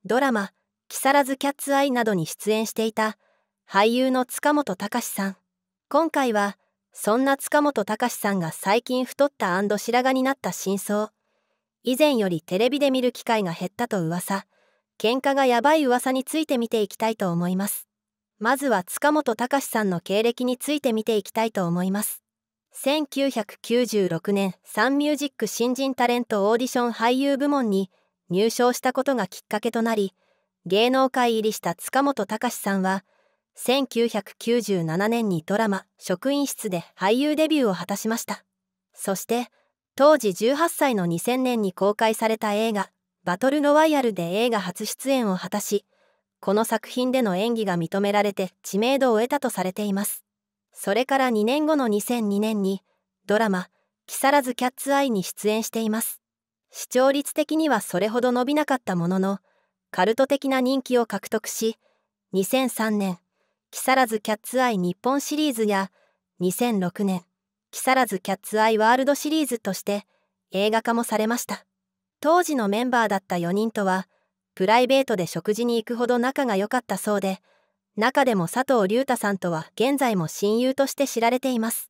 ドラマ「木更津キャッツアイ」などに出演していた俳優の塚本高史さん。今回はそんな塚本高史さんが最近太った&白髪になった真相、以前よりテレビで見る機会が減ったと噂、喧嘩がやばい噂について見ていきたいと思います。まずは塚本高史さんの経歴について見ていきたいと思います。1996年サンミュージック新人タレントオーディション俳優部門に入賞したことがきっかけとなり、芸能界入りした塚本高史さんは1997年にドラマ「職員室」で俳優デビューを果たしました。そして当時18歳の2000年に公開された映画「バトルロワイヤル」で映画初出演を果たし、この作品での演技が認められて知名度を得たとされています。それから2年後の2002年にドラマ「木更津キャッツアイ」に出演しています。視聴率的にはそれほど伸びなかったものの、カルト的な人気を獲得し、2003年木更津キャッツアイ日本シリーズや2006年木更津キャッツアイワールドシリーズとして映画化もされました。当時のメンバーだった4人とはプライベートで食事に行くほど仲が良かったそうで、中でも佐藤隆太さんとは現在も親友として知られています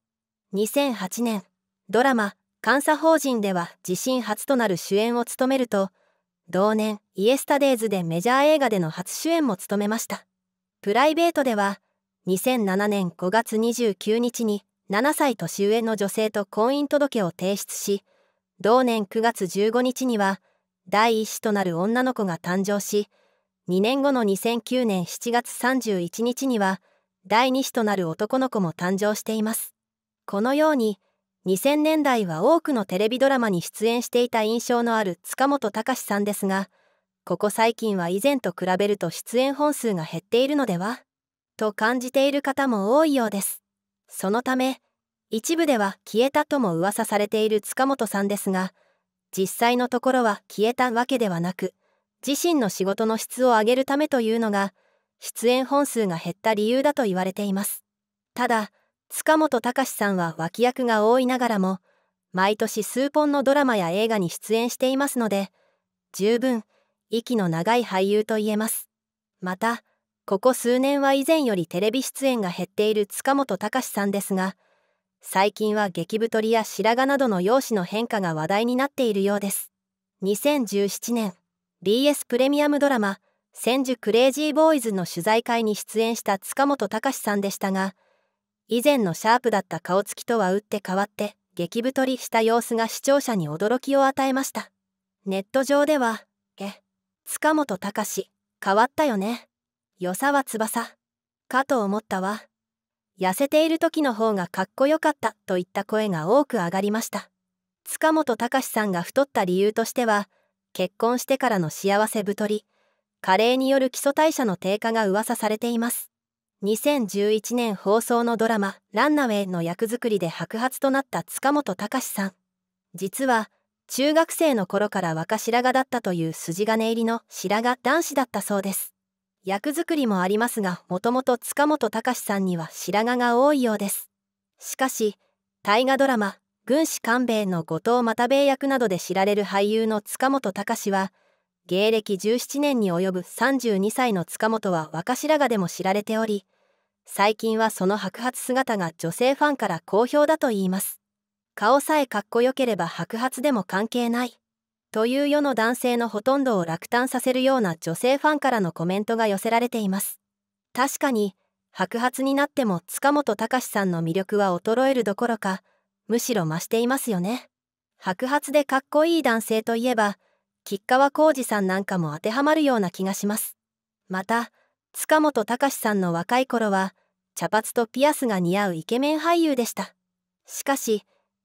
。2008年ドラマ「監査法人」では自身初となる主演を務めると、同年イエスタデイズでメジャー映画での初主演も務めました。プライベートでは2007年5月29日に7歳年上の女性と婚姻届を提出し、同年9月15日には第一子となる女の子が誕生し、2年後の2009年7月31日には第二子となる男の子も誕生しています。このように2000年代は多くのテレビドラマに出演していた印象のある塚本高史さんですが、ここ最近は以前と比べると出演本数が減っているのではと感じている方も多いようです。そのため一部では消えたとも噂されている塚本さんですが、実際のところは消えたわけではなく、自身の仕事の質を上げるためというのが出演本数が減った理由だと言われています。ただ塚本高史さんは脇役が多いながらも毎年数本のドラマや映画に出演していますので、十分息の長い俳優と言えます。またここ数年は以前よりテレビ出演が減っている塚本高史さんですが、最近は激太りや白髪などの容姿の変化が話題になっているようです。2017年 BS プレミアムドラマ「千住クレイジーボーイズ」の取材会に出演した塚本高史さんでしたが、以前のシャープだった顔つきとは打って変わって激太りした様子が視聴者に驚きを与えました。ネット上では塚本高史変わったよね、与沢翼かと思ったわ、痩せている時の方がかっこよかったといった声が多く上がりました。塚本高史さんが太った理由としては、結婚してからの幸せ太り、加齢による基礎代謝の低下が噂されています。2011年放送のドラマ「ランナウェイ」の役作りで白髪となった塚本高史さん。実は中学生の頃から若白髪だったという筋金入りの白髪男子だったそうです。役作りもありますが、もともと塚本高史さんには白髪が多いようです。しかし大河ドラマ「軍師官兵衛」の後藤又兵衛役などで知られる俳優の塚本高史は、芸歴17年に及ぶ32歳の塚本は若白髪でも知られており、最近はその白髪姿が女性ファンから好評だといいます。顔さえかっこよければ白髪でも関係ないという世の男性のほとんどを落胆させるような女性ファンからのコメントが寄せられています。確かに白髪になっても塚本高史さんの魅力は衰えるどころか、むしろ増していますよね。白髪でかっこいい男性といえば吉川晃司さんなんかも当てはまるような気がします。また塚本高史さんの若い頃は茶髪とピアスが似合うイケメン俳優でした。しかし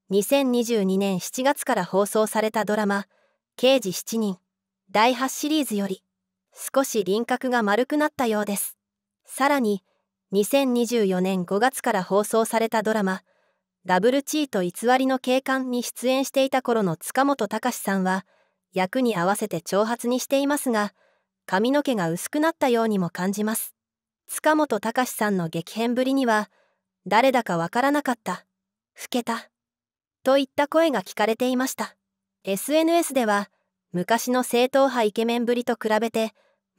2022年7月から放送されたドラマ「刑事7人」第8シリーズより少し輪郭が丸くなったようです。さらに2024年5月から放送されたドラマ「ダブルチート偽りの警官」に出演していた頃の塚本高史さんは役に合わせて長髪にしていますが、髪の毛が薄くなったようにも感じます。塚本高史さんの激変ぶりには誰だかわからなかった、老けたといった声が聞かれていました。 SNS では昔の正統派イケメンぶりと比べて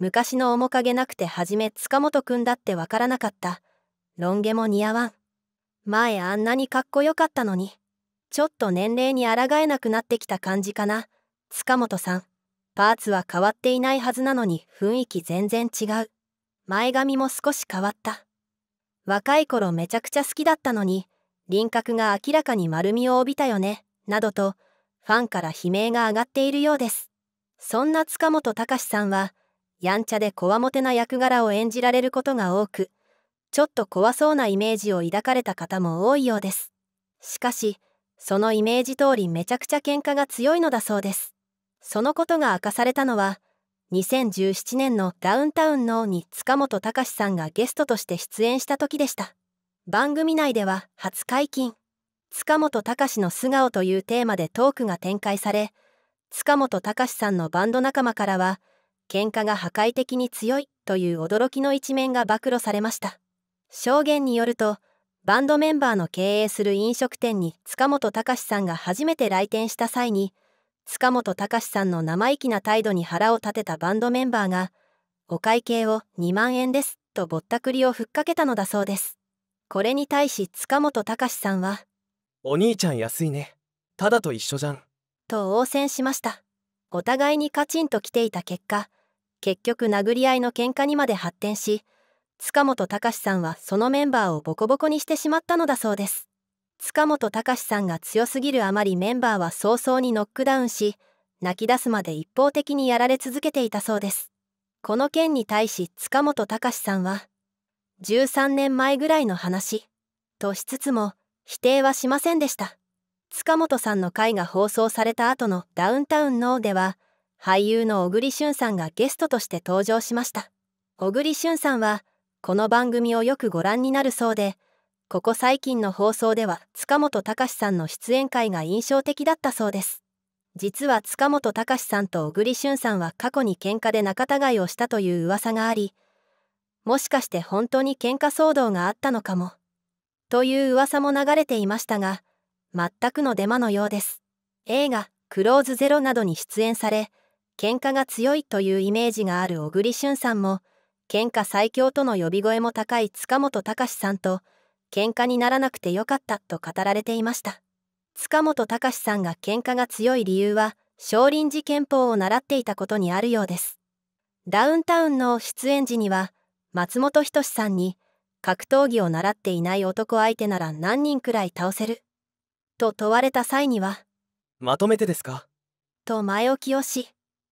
昔の面影なくてはじめ塚本くんだってわからなかった。ロン毛も似合わん。前あんなにかっこよかったのに。ちょっと年齢に抗えなくなってきた感じかな。塚本さん。パーツは変わっていないはずなのに雰囲気全然違う。前髪も少し変わった。若い頃めちゃくちゃ好きだったのに、輪郭が明らかに丸みを帯びたよね、などと、ファンから悲鳴が上がっているようです。そんな塚本高史さんは、やんちゃでこわもてな役柄を演じられることが多く、ちょっと怖そうなイメージを抱かれた方も多いようです。しかし、そのイメージ通りめちゃくちゃ喧嘩が強いのだそうです。そのことが明かされたのは、2017年のダウンタウンのに塚本高史さんがゲストとして出演した時でした。番組内では初解禁、塚本高史の素顔というテーマでトークが展開され、塚本高史さんのバンド仲間からは、喧嘩が破壊的に強いという驚きの一面が暴露されました。証言によると、バンドメンバーの経営する飲食店に塚本高史さんが初めて来店した際に、塚本高史さんの生意気な態度に腹を立てたバンドメンバーが、お会計を2万円ですとぼったくりをふっかけたのだそうです。これに対し塚本高史さんは、 お兄ちゃん安いね。ただと一緒じゃん。 と応戦しました。お互いにカチンと来ていた結果、結局殴り合いの喧嘩にまで発展し、塚本高史さんはそのメンバーをボコボコにしてしまったのだそうです。塚本高史さんが強すぎるあまりメンバーは早々にノックダウンし、泣き出すまで一方的にやられ続けていたそうです。この件に対し塚本高史さんは、13年前ぐらいの話、としつつも否定はしませんでした。塚本さんの回が放送された後のダウンタウンのでは、俳優の小栗旬さんがゲストとして登場しました。小栗旬さんは、この番組をよくご覧になるそうで、ここ最近の放送では塚本高史さんの出演回が印象的だったそうです。実は塚本高史さんと小栗旬さんは過去に喧嘩で仲違いをしたという噂があり、もしかして本当に喧嘩騒動があったのかも、という噂も流れていましたが、全くのデマのようです。映画「クローズゼロ」などに出演され、喧嘩が強いというイメージがある小栗旬さんも、喧嘩最強との呼び声も高い塚本高史さんと、喧嘩にならなくてよかったと語られていました。塚本高史さんが喧嘩が強い理由は、少林寺拳法を習っていたことにあるようです。ダウンタウンの出演時には、松本人志さんに、格闘技を習っていない男相手なら何人くらい倒せる？と問われた際には、 まとめてですか？ と前置きをし、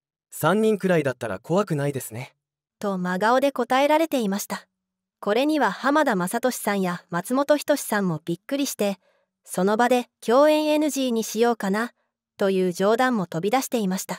3人くらいだったら怖くないですね。 と真顔で答えられていました。これには浜田雅俊さんや松本人志さんもびっくりして、その場で共演 NG にしようかな、という冗談も飛び出していました。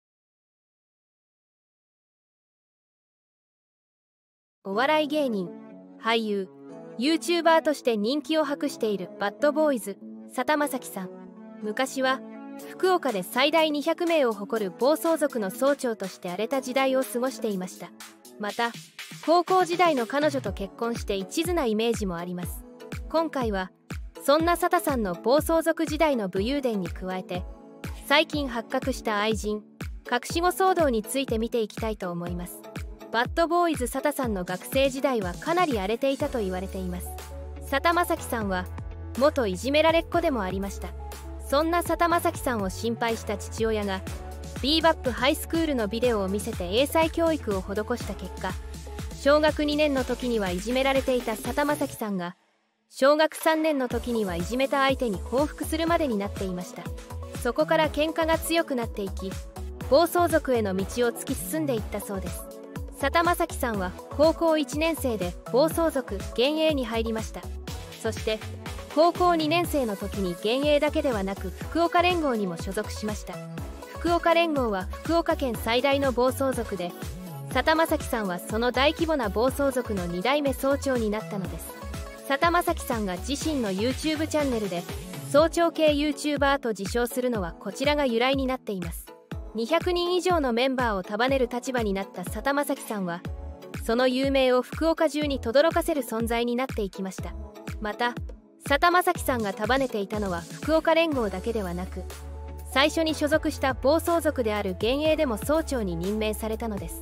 お笑い芸人、俳優、YouTuber として人気を博しているバッドボーイズ、佐田正樹さん。昔は、福岡で最大200名を誇る暴走族の総長として荒れた時代を過ごしていました。また、高校時代の彼女と結婚して一途なイメージもあります。今回はそんな佐田さんの暴走族時代の武勇伝に加えて、最近発覚した愛人隠し子騒動について見ていきたいと思います。バッドボーイズ佐田さんの学生時代はかなり荒れていたと言われています。佐田正樹さんは元いじめられっ子でもありました。そんな佐田正樹さんを心配した父親がビーバップハイスクールのビデオを見せて英才教育を施した結果、小学2年の時にはいじめられていた佐田正樹さんが小学3年の時にはいじめた相手に報復するまでになっていました。そこから喧嘩が強くなっていき、暴走族への道を突き進んでいったそうです。佐田正樹さんは高校1年生で暴走族幻影に入りました。そして高校2年生の時に幻影だけではなく福岡連合にも所属しました。福岡連合は福岡県最大の暴走族で、佐田正樹さんはその大規模な暴走族の2代目総長になったのです。佐田正樹さんが自身の YouTube チャンネルで総長系 YouTuber と自称するのはこちらが由来になっています。200人以上のメンバーを束ねる立場になった佐田正樹さんは、その有名を福岡中に轟かせる存在になっていきました。また佐田正樹さんが束ねていたのは福岡連合だけではなく、最初に所属した暴走族である幻影でも総長に任命されたのです。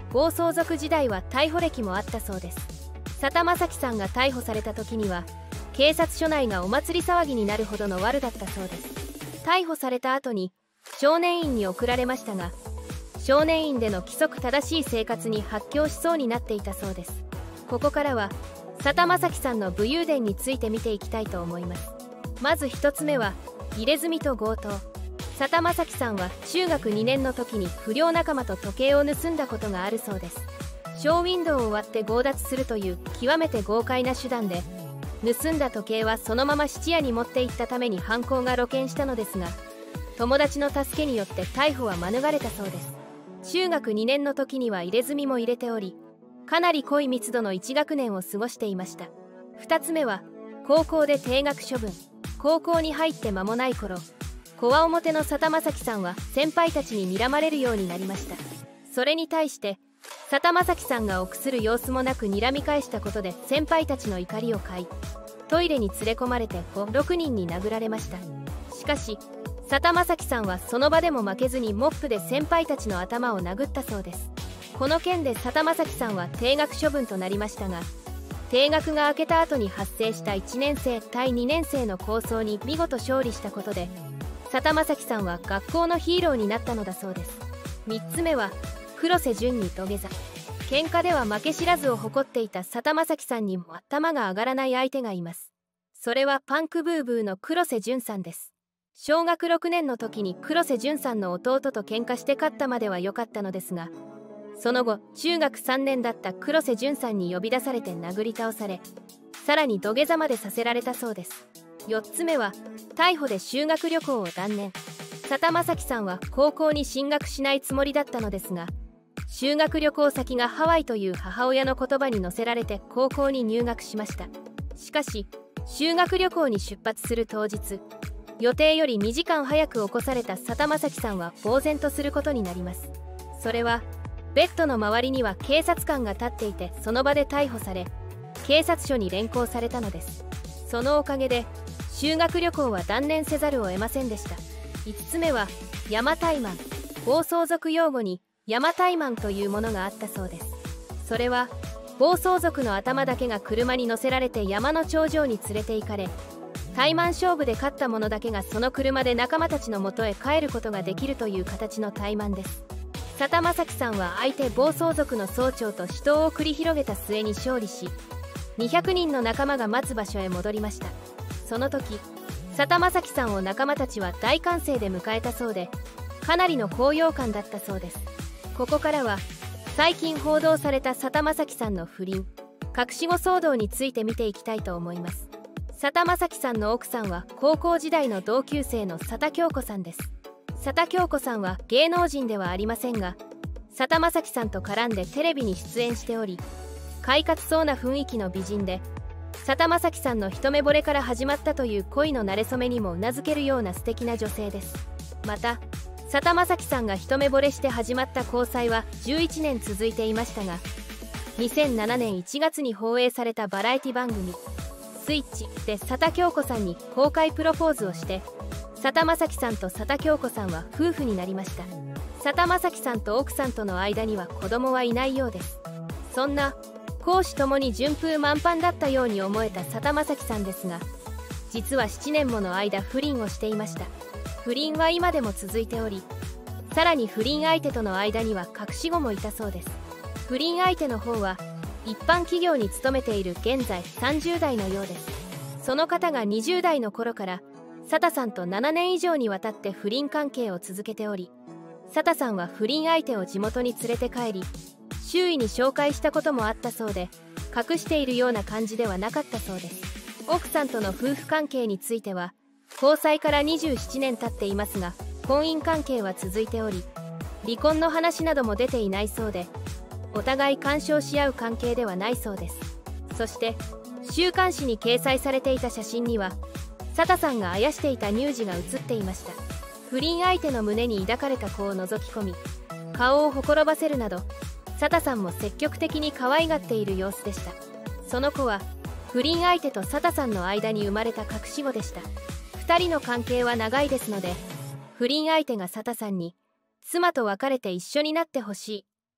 暴走族時代は逮捕歴もあったそうです。佐田正樹さんが逮捕された時には警察署内がお祭り騒ぎになるほどのワルだったそうです。逮捕された後に少年院に送られましたが、少年院での規則正しい生活に発狂しそうになっていたそうです。ここからは佐田正樹さんの武勇伝について見ていきたいと思います。まず1つ目は入れ墨と強盗。佐田正樹さんは中学2年の時に不良仲間と時計を盗んだことがあるそうです。ショーウィンドウを割って強奪するという極めて豪快な手段で、盗んだ時計はそのまま質屋に持って行ったために犯行が露見したのですが、友達の助けによって逮捕は免れたそうです。中学2年の時には入れ墨も入れており、かなり濃い密度の1学年を過ごしていました。2つ目は高校で停学処分。高校に入って間もない頃、こわ表の佐田正樹さんは先輩たちに睨まれるようになりました。それに対して佐田正樹さんが臆する様子もなく睨み返したことで先輩たちの怒りを買い、トイレに連れ込まれて6人に殴られました。しかし佐田正樹さんはその場でも負けずにモップで先輩たちの頭を殴ったそうです。この件で佐田正樹さんは停学処分となりましたが、停学が明けた後に発生した1年生対2年生の抗争に見事勝利したことで、佐田正樹さんは学校のヒーローになったのだそうです。3つ目は黒瀬淳に土下座。喧嘩では負け知らずを誇っていた佐田正樹さんにも頭が上がらない相手がいます。それはパンクブーブーの黒瀬淳さんです。小学6年の時に黒瀬淳さんの弟と喧嘩して勝ったまでは良かったのですが、その後中学3年だった黒瀬淳さんに呼び出されて殴り倒され、さらに土下座までさせられたそうです。4つ目は逮捕で修学旅行を断念。佐田正樹さんは高校に進学しないつもりだったのですが、修学旅行先がハワイという母親の言葉に乗せられて高校に入学しました。しかし修学旅行に出発する当日、予定より2時間早く起こされた佐田正樹さんは呆然とすることになります。それはベッドの周りには警察官が立っていて、その場で逮捕され警察署に連行されたのです。そのおかげで修学旅行は断念せざるを得ませんでした。5つ目は山怠慢。暴走族用語に山怠慢というものがあったそうです。それは暴走族の頭だけが車に乗せられて山の頂上に連れて行かれ、怠慢勝負で勝った者だけがその車で仲間たちのもとへ帰ることができるという形の怠慢です。佐田正樹さんは相手暴走族の総長と死闘を繰り広げた末に勝利し、200人の仲間が待つ場所へ戻りました。その時佐田正樹さんを仲間たちは大歓声で迎えたそうで、かなりの高揚感だったそうです。ここからは最近報道された佐田正樹さんの不倫隠し子騒動について見ていきたいと思います。佐田正樹さんの奥さんは高校時代の同級生の佐田恭子さんです。佐田恭子さんは芸能人ではありませんが、佐田正樹さんと絡んでテレビに出演しており、快活そうな雰囲気の美人で、佐田正樹さんの一目惚れから始まったという恋の馴れ初めにもうなずけるような素敵な女性です。また佐田正樹さんが一目惚れして始まった交際は11年続いていましたが、2007年1月に放映されたバラエティ番組「スイッチ」で佐田恭子さんに公開プロポーズをして、佐田正樹さんと佐田恭子さんは夫婦になりました。佐田正樹さんと奥さんとの間には子供はいないようです。そんな公私ともに順風満帆だったように思えた佐田正樹さんですが、実は7年もの間不倫をしていました。不倫は今でも続いており、さらに不倫相手との間には隠し子もいたそうです。不倫相手の方は一般企業に勤めている現在30代のようです。その方が20代の頃から佐田さんと7年以上にわたって不倫関係を続けており、佐田さんは不倫相手を地元に連れて帰り、周囲に紹介したこともあったそうで、隠しているような感じではなかったそうです。奥さんとの夫婦関係については交際から27年経っていますが、婚姻関係は続いており、離婚の話なども出ていないそうで、お互い干渉し合う関係ではないそうです。そして週刊誌に掲載されていた写真には佐田さんがあやしていた乳児が写っていました。不倫相手の胸に抱かれた子を覗き込み、顔をほころばせるなど、佐田さんも積極的に可愛がっている様子でした。その子は不倫相手と佐田さんの間に生まれた隠し子でした。2人の関係は長いですので、不倫相手が佐田さんに妻と別れて一緒になってほしい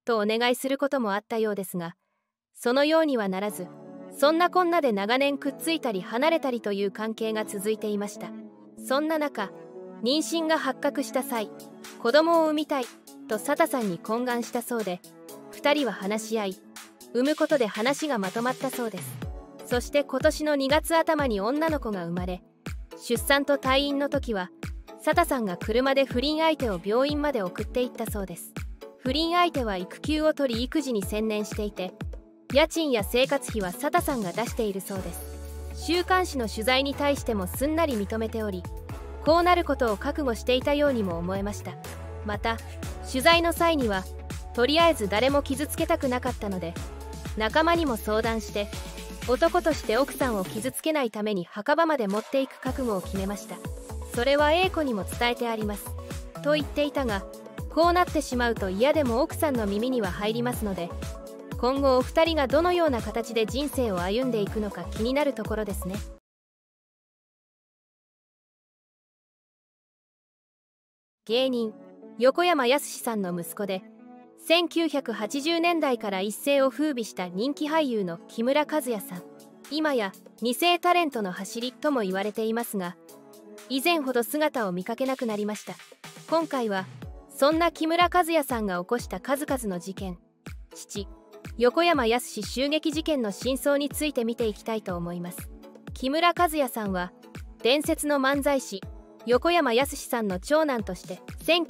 とお願いすることもあったようですが、そのようにはならず、そんなこんなで長年くっついたり離れたりという関係が続いていました。そんな中、妊娠が発覚した際、子供を産みたいと佐田さんに懇願したそうで、2人は話し合い、産むことで話がまとまったそうです。そして今年の2月頭に女の子が生まれ、出産と退院の時は佐田さんが車で不倫相手を病院まで送っていったそうです。不倫相手は育休を取り育児に専念していて、家賃や生活費は佐田さんが出しているそうです。週刊誌の取材に対してもすんなり認めており、こうなることを覚悟していたようにも思えました。また取材の際には、とりあえず誰も傷つけたくなかったので仲間にも相談して、男として奥さんを傷つけないために墓場まで持っていく覚悟を決めました。それは A 子にも伝えてありますと言っていたが、こうなってしまうと嫌でも奥さんの耳には入りますので、今後お二人がどのような形で人生を歩んでいくのか気になるところですね。芸人横山やすしさんの息子で、1980年代から一世を風靡した人気俳優の木村和也さん。今や二世タレントの走りとも言われていますが、以前ほど姿を見かけなくなりました。今回はそんな木村和也さんが起こした数々の事件、父横山やすし襲撃事件の真相について見ていきたいと思います。木村和也さんは伝説の漫才師横山やすしさんの長男として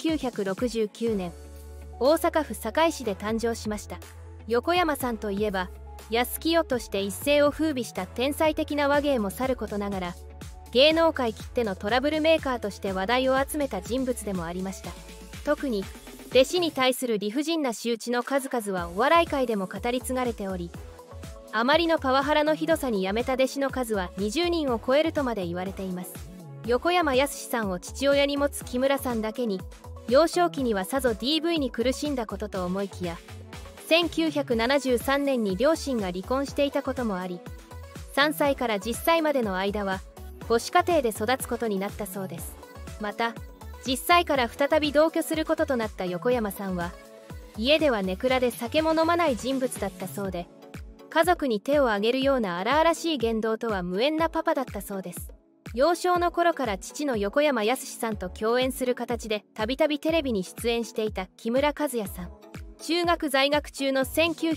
1969年大阪府堺市で誕生しました。横山さんといえば安清として一世を風靡した天才的な話芸もさることながら、芸能界きってのトラブルメーカーとして話題を集めた人物でもありました。特に弟子に対する理不尽な仕打ちの数々はお笑い界でも語り継がれており、あまりのパワハラのひどさに辞めた弟子の数は20人を超えるとまで言われています。横山やすしさんを父親に持つ木村さんだけに、幼少期にはさぞ DV に苦しんだことと思いきや、1973年に両親が離婚していたこともあり、3歳から10歳までの間は母子家庭で育つことになったそうです。また10歳から再び同居することとなった横山さんは、家ではネクラで酒も飲まない人物だったそうで、家族に手を挙げるような荒々しい言動とは無縁なパパだったそうです。幼少の頃から父の横山やすしさんと共演する形でたびたびテレビに出演していた木村和也さん。中学在学中の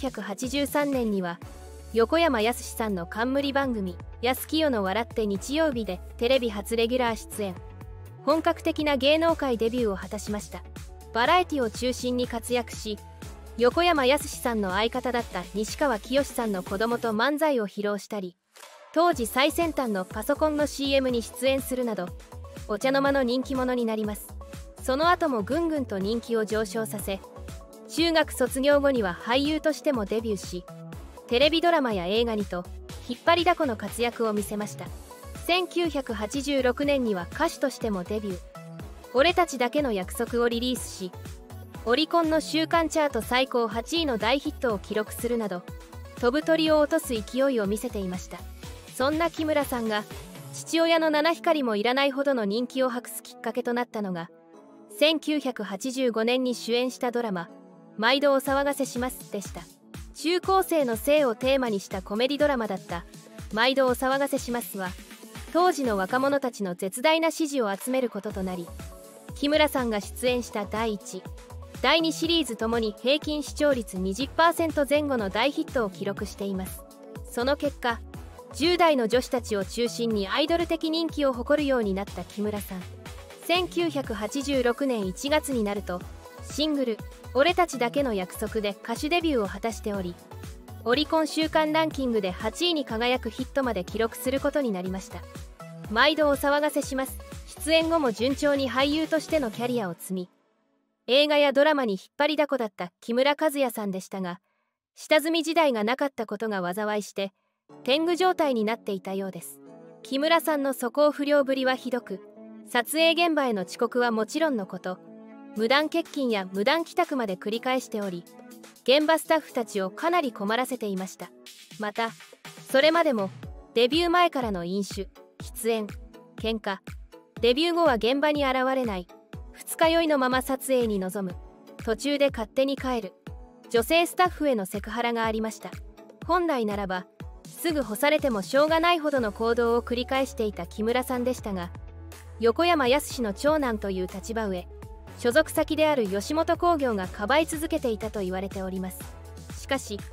1983年には横山やすしさんの冠番組「やすきよの笑って日曜日」でテレビ初レギュラー出演。本格的な芸能界デビューを果たしました。バラエティを中心に活躍し、横山やすしさんの相方だった西川きよしさんの子供と漫才を披露したり、当時最先端のパソコンの CM に出演するなどお茶の間の人気者になります。その後もぐんぐんと人気を上昇させ、中学卒業後には俳優としてもデビューし、テレビドラマや映画にと引っ張りだこの活躍を見せました。1986年には歌手としてもデビュー。俺たちだけの約束をリリースし、オリコンの週間チャート最高8位の大ヒットを記録するなど、飛ぶ鳥を落とす勢いを見せていました。そんな木村さんが父親の七光もいらないほどの人気を博すきっかけとなったのが、1985年に主演したドラマ「毎度お騒がせします」でした。中高生の性をテーマにしたコメディドラマだった「毎度お騒がせします」は当時の若者たちの絶大な支持を集めることとなり、木村さんが出演した第1、第2シリーズともに平均視聴率 20% 前後の大ヒットを記録しています。その結果、10代の女子たちを中心にアイドル的人気を誇るようになった木村さん。1986年1月になるとシングル「俺たちだけの約束」で歌手デビューを果たしており、オリコン週間ランキングで8位に輝くヒットまで記録することになりました。毎度お騒がせします出演後も順調に俳優としてのキャリアを積み、映画やドラマに引っ張りだこだった木村和也さんでしたが、下積み時代がなかったことが災いして天狗状態になっていたようです。木村さんの素行不良ぶりはひどく、撮影現場への遅刻はもちろんのこと、無断欠勤や無断帰宅まで繰り返しており、現場スタッフたちをかなり困らせていました。またそれまでもデビュー前からの飲酒、喫煙、喧嘩、デビュー後は現場に現れない、二日酔いのまま撮影に臨む、途中で勝手に帰る、 女性スタッフへのセクハラがありました。本来ならばすぐ干されてもしょうがないほどの行動を繰り返していた木村さんでしたが、横山やすしの長男という立場上、所属先である吉本興業がかばい続けていたと言われております。しかし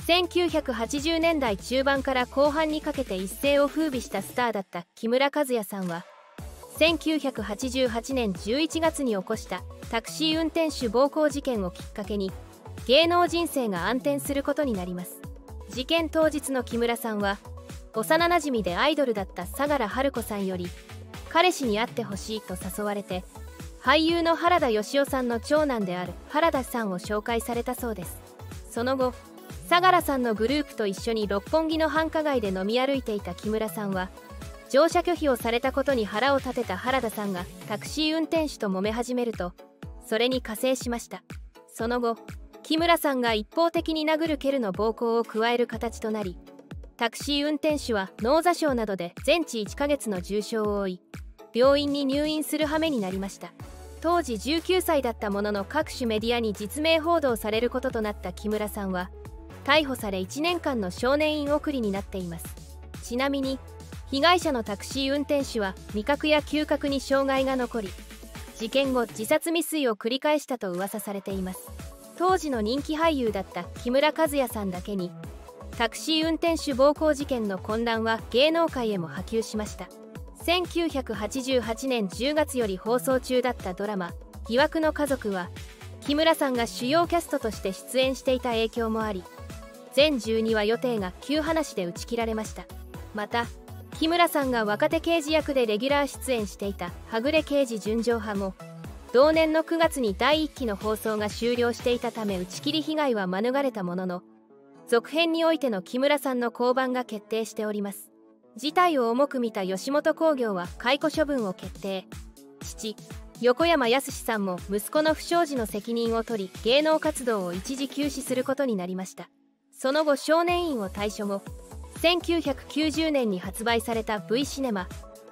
1980年代中盤から後半にかけて一世を風靡したスターだった木村和也さんは、1988年11月に起こしたタクシー運転手暴行事件をきっかけに芸能人生が暗転することになります。事件当日の木村さんは、幼なじみでアイドルだった相良春子さんより彼氏に会ってほしいと誘われて、俳優の原田芳雄さんの長男である原田さんを紹介されたそうです。その後、相良さんのグループと一緒に六本木の繁華街で飲み歩いていた木村さんは、乗車拒否をされたことに腹を立てた原田さんがタクシー運転手と揉め始めると、それに加勢しました。その後、木村さんが一方的に殴る蹴るの暴行を加える形となり、タクシー運転手は脳挫傷などで全治1ヶ月の重傷を負い、病院に入院する羽目になりました。当時19歳だったものの、各種メディアに実名報道されることとなった木村さんは逮捕され1年間の少年院送りになっています。ちなみに被害者のタクシー運転手は味覚や嗅覚に障害が残り、事件後自殺未遂を繰り返したと噂されています。当時の人気俳優だった木村和也さんだけに、タクシー運転手暴行事件の混乱は芸能界へも波及しました。1988年10月より放送中だったドラマ「疑惑の家族」は、木村さんが主要キャストとして出演していた影響もあり、全12話予定が急話で打ち切られました。また木村さんが若手刑事役でレギュラー出演していた「はぐれ刑事純情派」も同年の9月に第1期の放送が終了していたため、打ち切り被害は免れたものの、続編においての木村さんの降板が決定しております。事態を重く見た吉本興業は解雇処分を決定。父横山やすしさんも息子の不祥事の責任を取り、芸能活動を一時休止することになりました。その後少年院を退所後、1990年に発売された V シネマ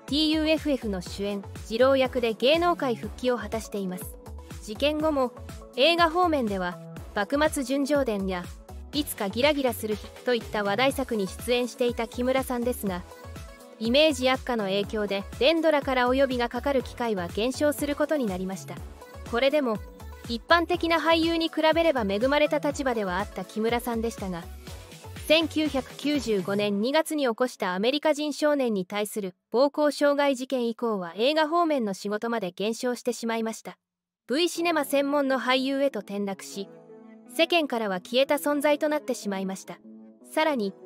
TUFF の主演次郎役で芸能界復帰を果たしています。事件後も映画方面では幕末純情伝やいつかギラギラする日といった話題作に出演していた木村さんですが、イメージ悪化の影響で連ドラからお呼びがかかる機会は減少することになりました。これでも一般的な俳優に比べれば恵まれた立場ではあった木村さんでしたが、1995年2月に起こしたアメリカ人少年に対する暴行傷害事件以降は映画方面の仕事まで減少してしまいました。 V シネマ専門の俳優へと転落し、世間からは消えた存在となってしまいました。さらに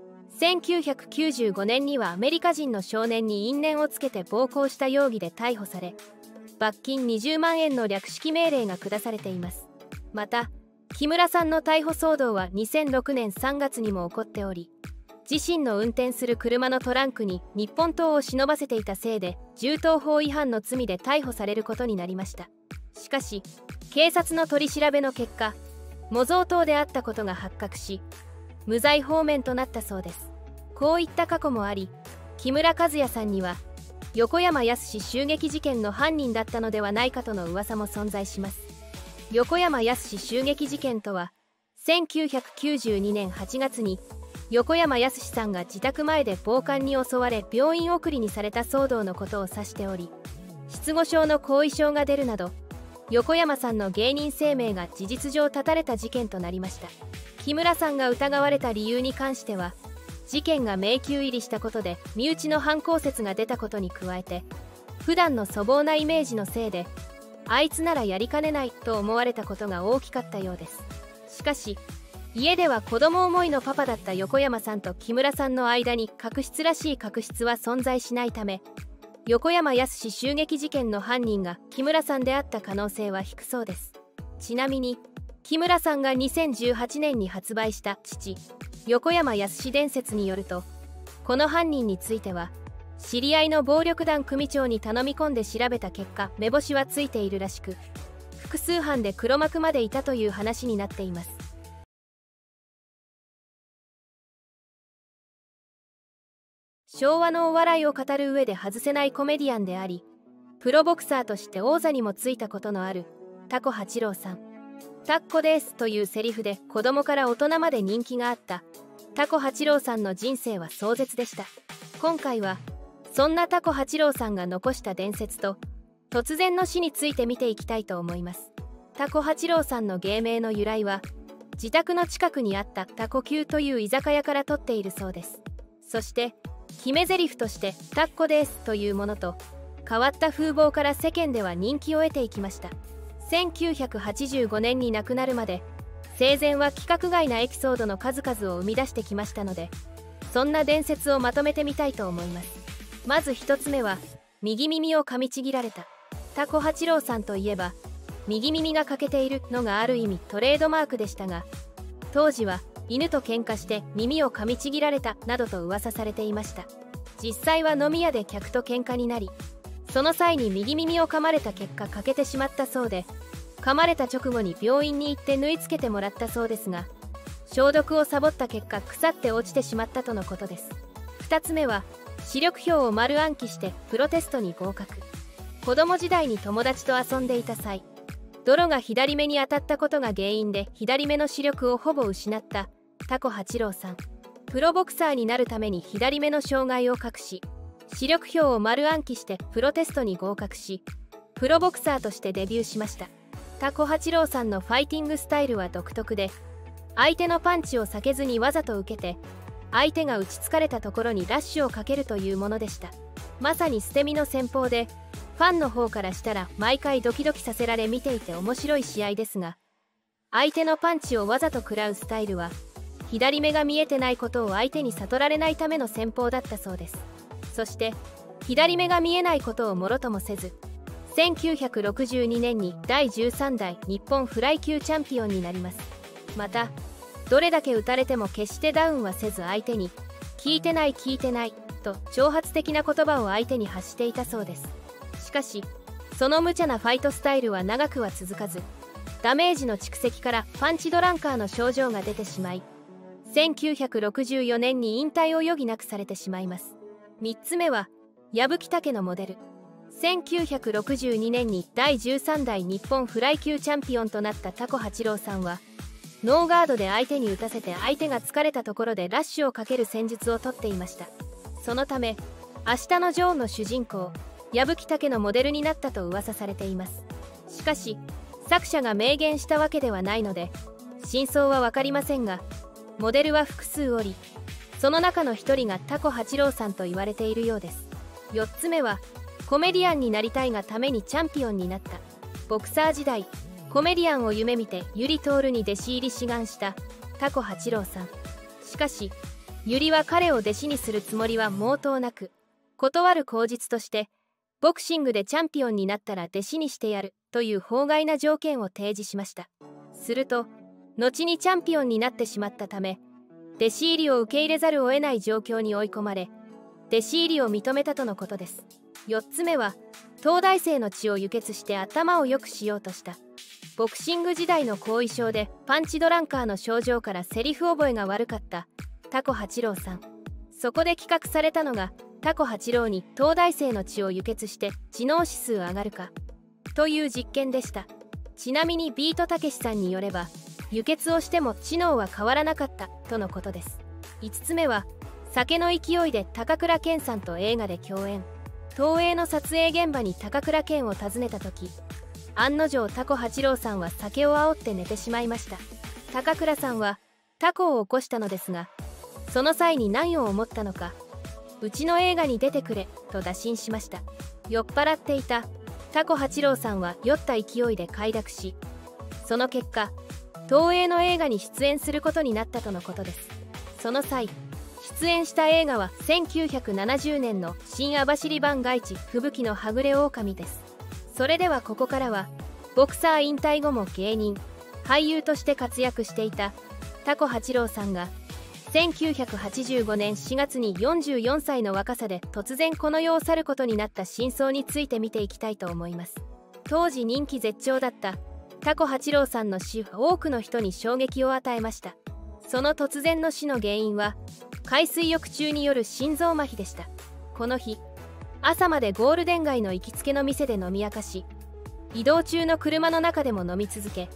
1995年にはアメリカ人の少年に因縁をつけて暴行した容疑で逮捕され、罰金20万円の略式命令が下されています。また木村さんの逮捕騒動は2006年3月にも起こっており、自身の運転する車のトランクに日本刀を忍ばせていたせいで銃刀法違反の罪で逮捕されることになりました。しかし警察の取り調べの結果、模造刀であったことが発覚し、無罪放免となったそうです。こういった過去もあり、木村和也さんには横山やすし襲撃事件の犯人だったのではないかとの噂も存在します。横山やすし襲撃事件とは、1992年8月に横山やすしさんが自宅前で暴漢に襲われ病院送りにされた騒動のことを指しており、失語症の後遺症が出るなど横山さんの芸人生命が事実上絶たれた事件となりました。木村さんが疑われた理由に関しては、事件が迷宮入りしたことで身内の犯行説が出たことに加えて、普段の粗暴なイメージのせいであいつならやりかねないと思われたことが大きかったようです。しかし家では子供思いのパパだった横山さんと木村さんの間に確執らしい確執は存在しないため、横山やすし襲撃事件の犯人が木村さんであった可能性は低そうです。ちなみに木村さんが2018年に発売した父横山やすし伝説によると、この犯人については知り合いの暴力団組長に頼み込んで調べた結果、目星はついているらしく、複数犯で黒幕までいたという話になっています。昭和のお笑いを語る上で外せないコメディアンであり、プロボクサーとして王座にもついたことのあるタコ八郎さん。 タッコですというセリフで子供から大人まで人気があったタコ八郎さんの人生は壮絶でした。今回はそんなタコ八郎さんが残した伝説と突然の死について見ていきたいと思います。タコ八郎さんの芸名の由来は自宅の近くにあったタコ級という居酒屋から取っているそうです。そして決め台詞としてタッコですというものと変わった風貌から世間では人気を得ていきました。1985年に亡くなるまで生前は規格外なエピソードの数々を生み出してきましたので、そんな伝説をまとめてみたいと思います。まず一つ目は右耳を噛みちぎられた。タコ八郎さんといえば右耳が欠けているのがある意味トレードマークでしたが、当時は犬と喧嘩して耳を噛みちぎられたなどと噂されていました。実際は飲み屋で客と喧嘩になり、その際に右耳を噛まれた結果欠けてしまったそうで、噛まれた直後に病院に行って縫い付けてもらったそうですが、消毒をサボった結果腐って落ちてしまったとのことです。2つ目は視力表を丸暗記してプロテストに合格。子供時代に友達と遊んでいた際、泥が左目に当たったことが原因で左目の視力をほぼ失ったタコ八郎さん。プロボクサーになるために左目の障害を隠し、視力表を丸暗記してプロテストに合格し、プロボクサーとしてデビューしました。タコ八郎さんのファイティングスタイルは独特で、相手のパンチを避けずにわざと受けて相手が打ち疲れたところにラッシュをかけるというものでした。まさに捨て身の戦法で、ファンの方からしたら毎回ドキドキさせられ見ていて面白い試合ですが、相手のパンチをわざと食らうスタイルは左目が見えてないことを相手に悟られないための戦法だったそうです。そして左目が見えないことをもろともせず、1962年に第13代日本フライ級チャンピオンになります。またどれだけ打たれても決してダウンはせず、相手に聞いてない聞いてないと挑発的な言葉を相手に発していたそうです。しかしその無茶なファイトスタイルは長くは続かず、ダメージの蓄積からパンチドランカーの症状が出てしまい、1964年に引退を余儀なくされてしまいます。3つ目は矢吹武のモデル。1962年に第13代日本フライ級チャンピオンとなったタコ八郎さんは、ノーガードで相手に打たせて相手が疲れたところでラッシュをかける戦術をとっていました。そのため明日のジョーの主人公矢吹武のモデルになったと噂されています。しかし作者が明言したわけではないので真相は分かりませんが、モデルは複数おり、その中の一人がタコ八郎さんと言われているようです。4つ目はコメディアンになりたいがためにチャンピオンになった。ボクサー時代コメディアンを夢見てユリ・トールに弟子入り志願したタコ八郎さん。しかしユリは彼を弟子にするつもりは毛頭なく、断る口実としてボクシングでチャンピオンになったら弟子にしてやるという法外な条件を提示しました。すると後にチャンピオンになってしまったため、弟子入りを受け入れざるを得ない状況に追い込まれ、弟子入りを認めたとのことです。4つ目は東大生の血を輸血して頭を良くしようとした。ボクシング時代の後遺症でパンチドランカーの症状からセリフ覚えが悪かったタコ八郎さん。そこで企画されたのがタコ八郎に東大生の血を輸血して知能指数上がるかという実験でした。ちなみにビートたけしさんによれば輸血をしても知能は変わらなかったとのことです。5つ目は酒の勢いで高倉健さんと映画で共演。東映の撮影現場に高倉健を訪ねた時、案の定タコ八郎さんは酒を煽って寝てしまいました。高倉さんはタコを起こしたのですが、その際に何を思ったのか、うちの映画に出てくれと打診しました。酔っ払っていたタコ八郎さんは酔った勢いで快諾し、その結果東映の映画に出演することになったとのことです。その際出演した映画は1970年の新網走番外地吹雪のはぐれ狼です。それではここからはボクサー引退後も芸人俳優として活躍していたタコ八郎さんが1985年4月に44歳の若さで突然この世を去ることになった真相について見ていきたいと思います。当時人気絶頂だったタコ八郎さんの死は多くの人に衝撃を与えました。その突然の死の原因は海水浴中による心臓麻痺でした。この日朝までゴールデン街の行きつけの店で飲み明かし、移動中の車の中でも飲み続け、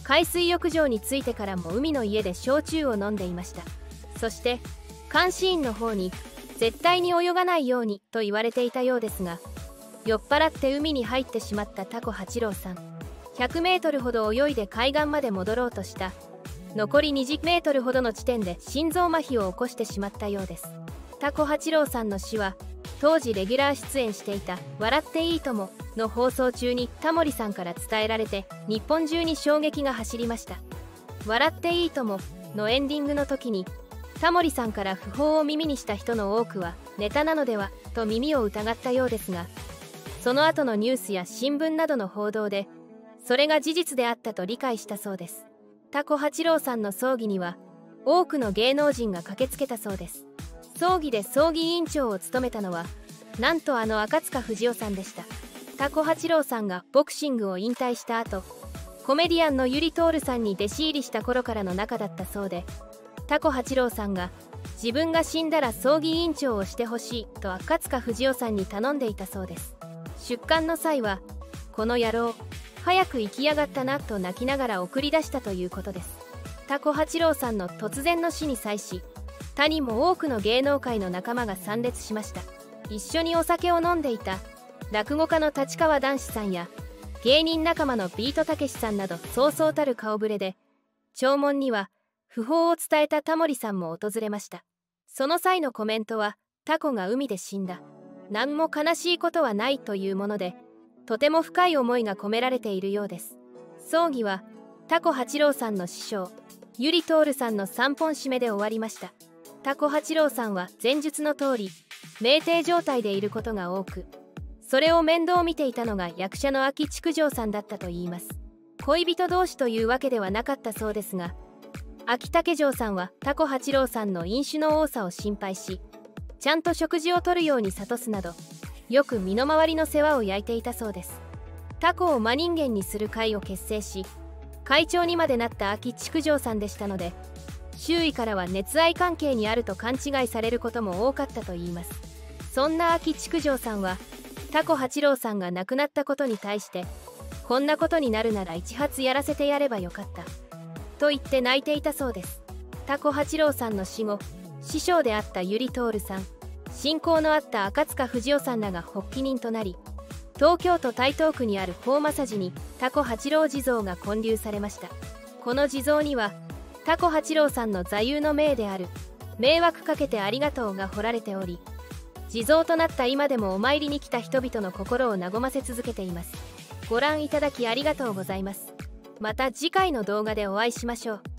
海水浴場に着いてからも海の家で焼酎を飲んでいました。そして監視員の方に絶対に泳がないようにと言われていたようですが、酔っ払って海に入ってしまったタコ八郎さん。100メートルほど泳いで海岸まで戻ろうとした残り20メートルほどの地点で心臓麻痺を起こしてしまったようです。タコ八郎さんの死は当時レギュラー出演していた「笑っていいとも」の放送中にタモリさんから伝えられて、日本中に衝撃が走りました。笑っていいとものエンディングの時にタモリさんから訃報を耳にした人の多くはネタなのではと耳を疑ったようですが、その後のニュースや新聞などの報道でそれが事実であったと理解したそうです。タコ八郎さんの葬儀には多くの芸能人が駆けつけたそうです。葬儀で葬儀委員長を務めたのはなんと赤塚不二夫さんでした。タコ八郎さんがボクシングを引退した後、コメディアンのゆりとおるさんに弟子入りした頃からの仲だったそうで、タコ八郎さんが自分が死んだら葬儀委員長をしてほしいと赤塚不二夫さんに頼んでいたそうです。出棺の際はこの野郎早く行きやがったなと泣きながら送り出したということです。タコ八郎さんの突然の死に際し、他にも多くの芸能界の仲間が参列しました。一緒にお酒を飲んでいた落語家の立川談志さんや芸人仲間のビートたけしさんなどそうそうたる顔ぶれで、弔問には訃報を伝えたタモリさんも訪れました。その際のコメントは、タコが海で死んだ、何も悲しいことはないというもので、とても深い思いが込められているようです。葬儀はタコ八郎さんの師匠ゆりとおるさんの三本締めで終わりました。タコ八郎さんは前述の通り酩酊状態でいることが多く、それを面倒見ていたのが役者の秋築城さんだったといいます。恋人同士というわけではなかったそうですが、秋竹城さんはタコ八郎さんの飲酒の多さを心配し、ちゃんと食事をとるように諭すなど、よく身の回りの世話を焼いていたそうです。タコを真人間にする会を結成し、会長にまでなった秋築城さんでしたので、周囲からは熱愛関係にあると勘違いされることも多かったといいます。そんな秋築城さんはタコ八郎さんが亡くなったことに対して、こんなことになるなら一発やらせてやればよかったと言って泣いていたそうです。タコ八郎さんの死後、師匠であったゆりとおるさん、親交のあった赤塚不二夫さんらが発起人となり、東京都台東区にある宝正寺にタコ八郎地蔵が建立されました。この地蔵にはタコ八郎さんの座右の銘である迷惑かけてありがとうが彫られており、地蔵となった今でもお参りに来た人々の心を和ませ続けています。ご覧いただきありがとうございます。また次回の動画でお会いしましょう。